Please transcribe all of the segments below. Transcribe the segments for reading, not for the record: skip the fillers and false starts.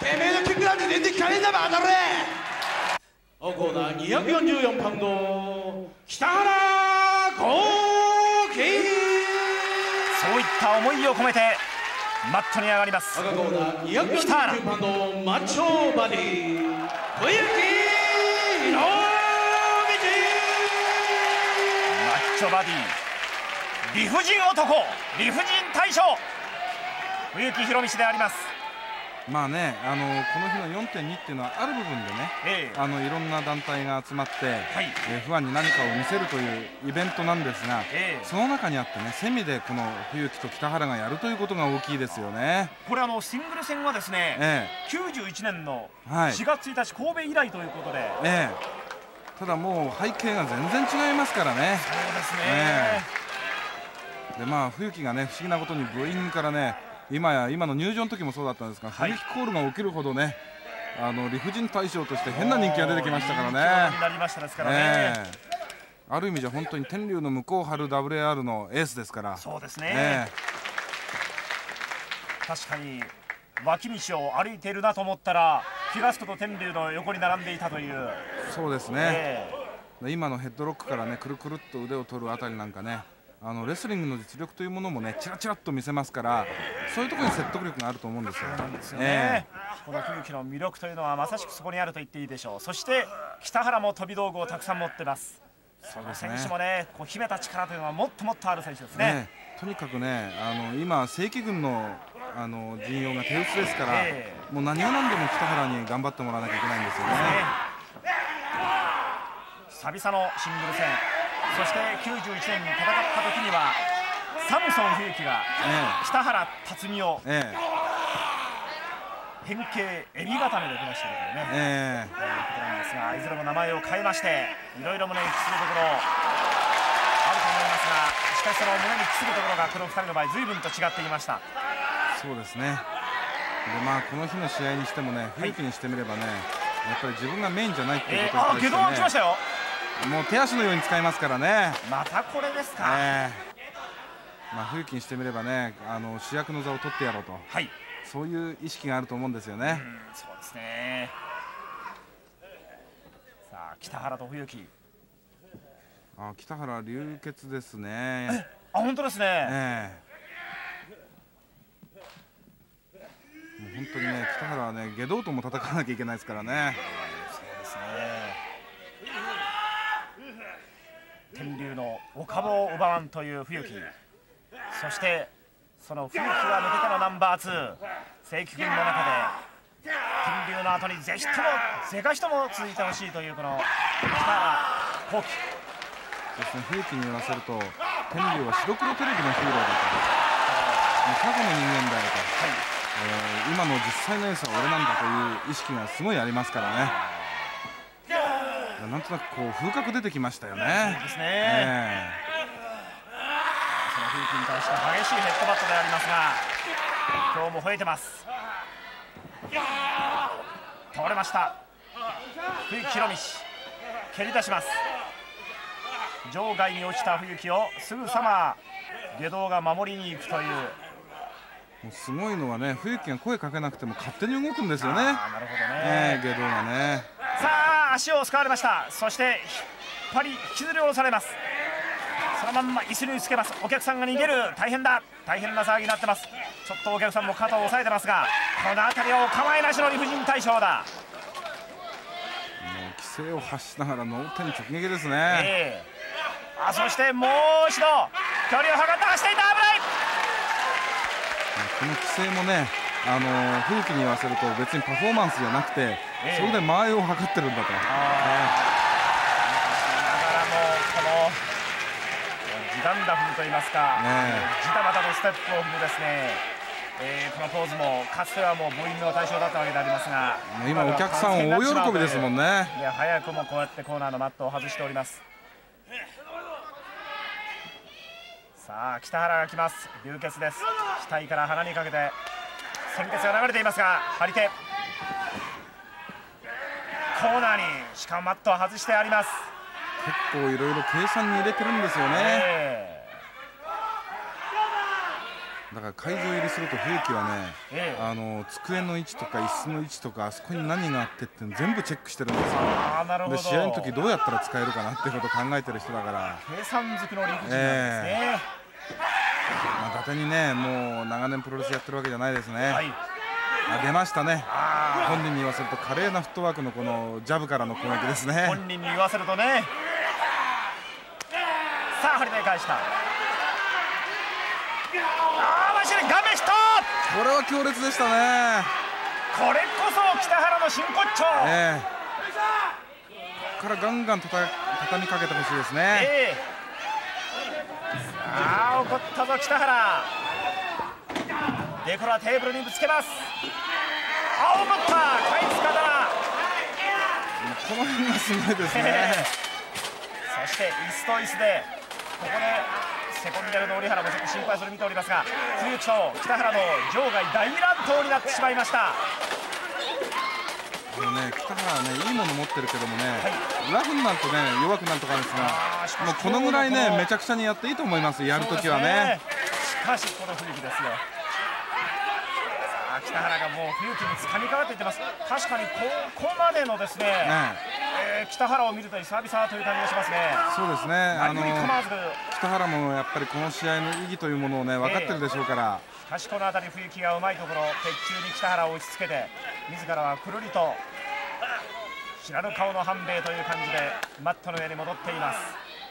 てめえのキックなんて全然効かねえんだバカだれ。コーナー244パウンド北原幸喜。 そういった思いを込めてマットに上がります。 赤コーナー249パウンドマッチョバディ小雪の道。 マッチョバディ理不尽男理不尽大将冬木博道であります。 まあね、この日の 4.2 っていうのはある部分でね、いろんな団体が集まって、はい、ファンに何かを見せるというイベントなんですが、その中にあってね、セミでこの冬木と北原がやるということが大きいですよね。 これシングル戦はですね、91年の4月1日神戸以来ということで、 ただもう背景が全然違いますからね。 そうですね、 でまあ冬木がね、不思議なことに部員からね、今の入場の時もそうだったんですが、冬木コールが起きるほどね、理不尽大将として変な人気が出てきましたからね。 になりましたですからね。 ある意味じゃ本当に天竜の向こう春 WAR のエースですから。 そうですね、確かに脇道を歩いているなと思ったら東区と天竜の横に並んでいたという。 そうですね、今のヘッドロックからね、くるくるっと腕を取るあたりなんかね、レスリングの実力というものもね、ちらちらっと見せますから、そういうところに説得力があると思うんですよ。 この冬木の魅力というのはまさしくそこにあると言っていいでしょう。そして北原も飛び道具をたくさん持ってます。その選手もね、こう秘めた力というのはもっともっとある選手ですね。 とにかくね、今正規軍の陣容が手薄ですから、もう何が何でも北原に頑張ってもらわなきゃいけないんですよね。 久々のシングル戦、そして91年に戦った時にはサムソン冬木が北原辰巳を変形エビ固めできましたけどね、ということなんですが、いずれも名前を変えましていろいろ胸にするところあると思いますが、しかしその胸にするところがこの2人の場合随分と違っていました。 そうですね。でまあこの日の試合にしてもね、冬木にしてみればね、やっぱり自分がメインじゃないっていうことに対してね、 ゲドワン来ましたよ。 もう手足のように使いますからね。 またこれですか。 まあ冬木にしてみればね、主役の座を取ってやろうと、そういう意識があると思うんですよね。 そうですね。さあ北原と冬木、 北原流血ですね。 本当ですね。 もう本当にね、北原はね、下道とも戦わなきゃいけないですからね。 そうですね。天竜のお株を奪わんという冬木、そしてその冬木が抜けてのナンバー2、正規軍の中で天竜の後にぜひとも是が非とも続いてほしいというこの北原幸喜ですね。冬木に言わせると、天竜は白黒テレビのヒーローだと、過去の人間だよと、今の実際のエースは俺なんだという意識がすごいありますからね。なんとなくこう風格出てきましたよね。 そうですね。その冬木に対して激しいヘッドバットでありますが、今日も吠えてます。倒れました。冬木博道蹴り出します。場外に落ちた冬木をすぐさま下道が守りに行くという。 もうすごいのはね、冬木が声かけなくても勝手に動くんですよね。 なるほどね。 下道がね。 さあ足を使われました。そして引っ張り引きずり下ろされます。そのまんま椅子につけます。お客さんが逃げる。大変だ、大変な騒ぎになってます。ちょっとお客さんも肩を押さえてますが、この辺りを構えなしの理不尽大将だ。 もう規制を発しながら脳天直撃ですね。 そしてもう一度距離を測って走っていた。危ない。 この規制もね、冬木に言わせると別にパフォーマンスじゃなくて、それで間合いを測ってるんだと。だからもうこのジダンダ踏むといいますか、ジタバタのステップを踏むですね、このポーズもかつてはもうブーイングの対象だったわけでありますが、 今お客さん大喜びですもんね。 早くもこうやってコーナーのマットを外しております。さあ北原が来ます。流血です。額から鼻にかけて鮮血が流れていますが、張り手コーナーにしかもマットを外してあります。 結構いろいろ計算に入れてるんですよね。 だから会場入りすると冬木はね、机の位置とか椅子の位置とかあそこに何があってって全部チェックしてるんですよ。で試合の時どうやったら使えるかなっていうことを考えてる人だから計算づくの理不尽なんですね。 伊達にねもう長年プロレスやってるわけじゃないですね。 はい、 出ましたね。本人に言わせると華麗なフットワークのこのジャブからの攻撃ですね。 本人に言わせるとね。さあ張り手返した。マシンガメヒット。 これは強烈でしたね。 これこそ北原の真骨頂。 ここからガンガン畳みかけてほしいですね。 さあ怒ったぞ北原。デコラテーブルにぶつけます。怒ったカイツカだ。 この辺がすごいですね。 そして椅子と椅子でここでセコンダルの折原もちょっと心配する見ておりますが、冬木と北原の場外大乱闘になってしまいました。 北原はねいいもの持ってるけどもね、ラフになるとね弱くなるとかあるんですが、もうこのぐらいねめちゃくちゃにやっていいと思います、やるときはね。 しかしこの冬木ですよ。さあ北原がもう冬木に掴みかかっていってます。確かにここまでのですね、北原を見ると久々という感じがしますね。 そうですね。北原もやっぱりこの試合の意義というものをね分かってるでしょうから。 しかしこの辺り冬木がうまいところ、鉄柱に北原を打ちつけて自らはくるりと知らぬ顔の半兵衛という感じでマットの上に戻っています。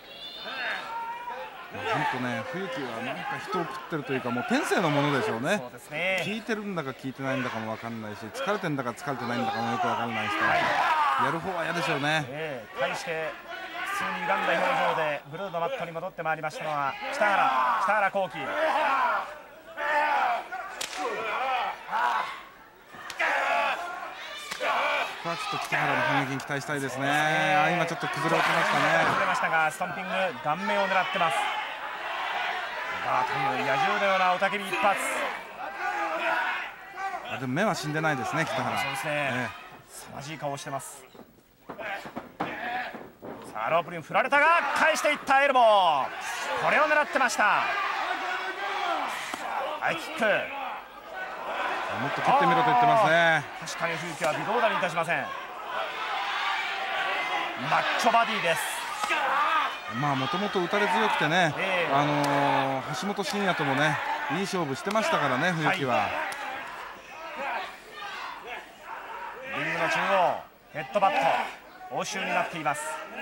本当ね冬木はなんか人を食ってるというかもう天性のものでしょうね。 そうですね。効いてるんだか効いてないんだかも分かんないし、疲れてんだか疲れてないんだかもよく分からないし、やる方は嫌でしょうね。 対して普通に歪んだ表情でブルーのマットに戻ってまいりましたのは北原幸輝。 ここはちょっと北原の反撃に期待したいですね。今ちょっと崩れ落ちましたね。 崩れましたがストンピング顔面を狙ってます。という野獣のような雄たけび一発。 でも目は死んでないですね北原。 そうですね。凄まじい顔をしてます。さあロープに振られたが返していったエルボー。これを狙ってました。ハイキック。 もっと蹴ってみろと言ってますね。 確かに冬木は微動だにいたしません。マッチョバディです。 もともと打たれ強くてね、橋本真也ともねいい勝負してましたからね冬木は。 リングの中央ヘッドバット応酬になっています。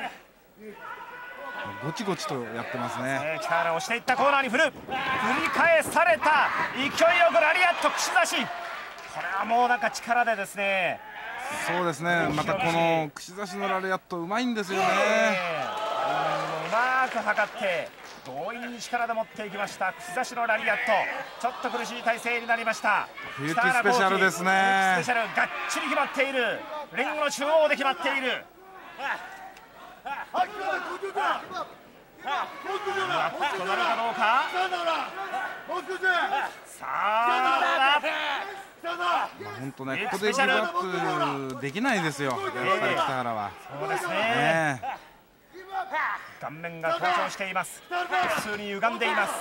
ゴチゴチとやってますね。 北原押していったコーナーに振り返された勢いよくラリアット串刺し。これはもうなんか力でですね。 そうですね。またこの串刺しのラリアットうまいんですよね。 うまく測って強引に力で持っていきました串刺しのラリアット。ちょっと苦しい体勢になりました。 冬木スペシャルですね。 スペシャルがっちり決まっている。リングの中央で決まっている。となるかどうか。さあ本当ねここでギブアップできないですよやっぱり北原は。 そうですね。顔面が好調しています。普通に歪んでいます。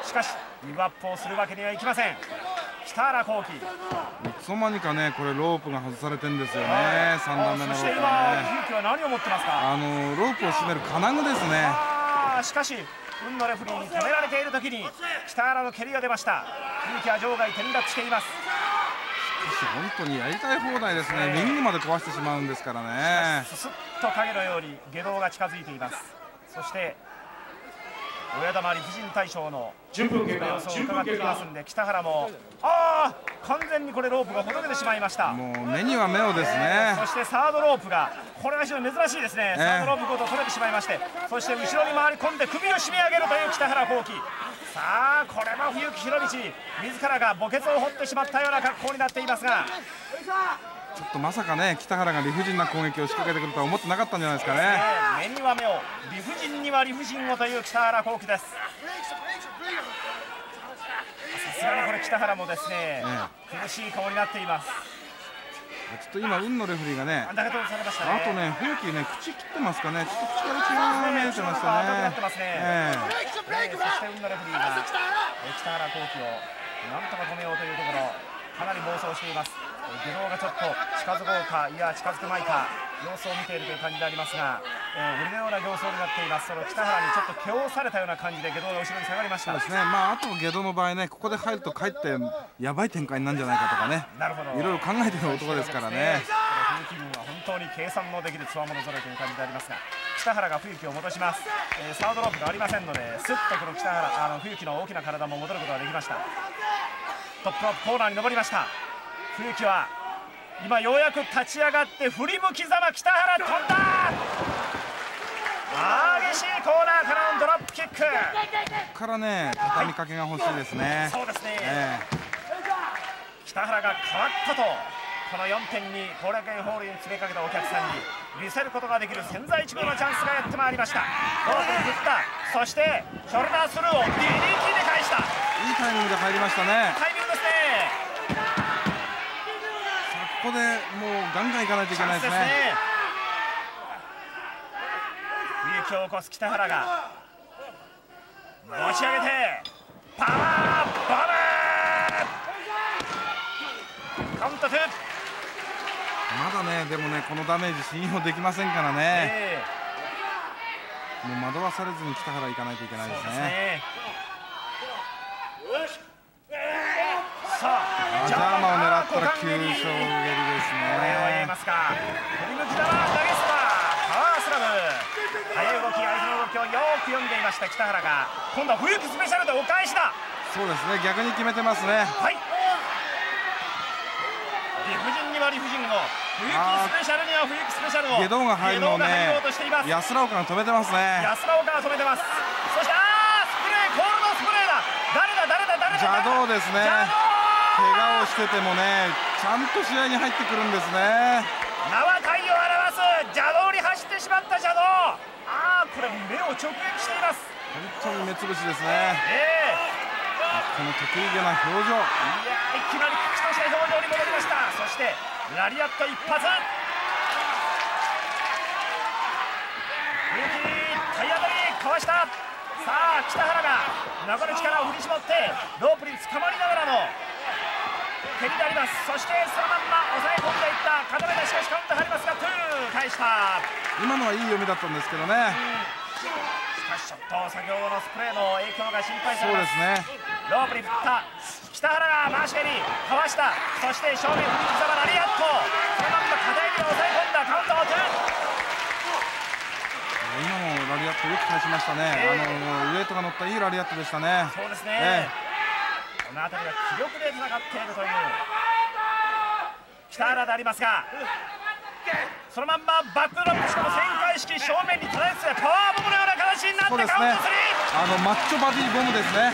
しかしギブアップをするわけにはいきません北原幸輝。 いつの間にかねこれロープが外されてるんですよね。3段目のロープ。 そして今冬木は何を持ってますか。 ロープを締める金具ですね。 しかし運のレフリーに止められている時に北原の蹴りが出ました。冬木は場外転落しています。 本当にやりたい放題ですね。リングまで壊してしまうんですからね。 ススッと影のように下道が近づいています。そして親玉理不尽大将の様子を伺ってきますんで北原も完全にこれロープがほどけてしまいました。 もう目には目をですね。 そしてサードロープがこれは非常に珍しいですね。サードロープごと取れてしまいまして、そして後ろに回り込んで首を締め上げるという北原幸輝。さあこれも冬木博道自らが墓穴を掘ってしまったような格好になっていますが、 ちょっとまさかね北原が理不尽な攻撃を仕掛けてくるとは思ってなかったんじゃないですかね。 目には目を理不尽には理不尽をという北原幸輝です。さすがにこれ北原もですね、苦しい顔になっています。 ちょっと今運のレフリーがねあとね冬木ね口切ってますかね。ちょっと口から血が見えてましたね。 そして運のレフリーが北原幸輝をなんとか止めようというところ、かなり暴走しています。下道がちょっと近づこうか、いや近づくまいか様子を見ているという感じでありますが、売りのような形相になっています。その北原にちょっと気をされたような感じで下道が後ろに下がりました。 そうですね、あと下道の場合ね、ここで入るとかえってやばい展開になるんじゃないかとかね、 なるほど、 いろいろ考えている男ですからね。 冬木軍は本当に計算のできるつわもの揃いという感じでありますが、北原が冬木を戻します。サードロープがありませんので、スッとこの北原冬木の大きな体も戻ることができました。トップロープコーナーに登りました。冬木は今ようやく立ち上がって振り向きざま北原飛んだ。激しいコーナーからのドロップキック。ここからね畳みかけが欲しいですね。 そうですね、北原が変わったと、この4点に後楽園ホールに詰めかけたお客さんに見せることができる千載一遇のチャンスがやってまいりました。ロープに振った、そしてショルダースルーを DDT で返した。 いいタイミングで入りましたね。 タイミングですね。 ここでもうガンガンいかないといけないですね。 冬木を起こす北原が持ち上げてパワーボムカウント2。 まだね、でもねこのダメージ信用できませんからね、もう惑わされずに北原いかないといけないですね。 さあジャーマを狙ったら急所蹴りですね。 これは言えますか。振り向きざま投げスパパワースラム、速い動き、相手の動きをよく読んでいました北原が、今度は冬木スペシャルでお返しだ。 そうですね、逆に決めてますね。 はい、理不尽には理不尽を、冬木スペシャルには冬木スペシャルを、 下道が入るのをね安ら岡が止めてますね。 安ら岡が止めてます。そしてスプレー、コールドスプレーだ。誰だ邪道ですね。怪我をしててもねちゃんと試合に入ってくるんですね。 名は体を表す邪道に走ってしまった邪道。これ目を直撃しています。 本当に目つぶしですね。この得意げな表情、 いきなり口とした表情に戻りました。そしてラリアット一発、冬木体当たりかわした。さあ北原が残る力を振り絞ってロープにつかまりながらの蹴りであります。そしてそのまんま抑え込んでいった固めで、しかしカウント入りますが返した。 今のはいい読みだったんですけどね、 しかしちょっと先ほどのスプレーの影響が心配されます。 そうですね、 ロープに振った北原が回し蹴りかわした。そして正面振り刻まラリアット、そのまんま片襟で抑え込んだカウント2。 今のラリアットよく返しましたね。ウエイトが乗ったいいラリアットでしたね。 そうですね、この辺りは気力で戦っているという北原でありますが、そのまんまバックドロップ、しかも旋回式正面に叩いてパワーボムのような形になってカウント3。 マッチョバディボムですね。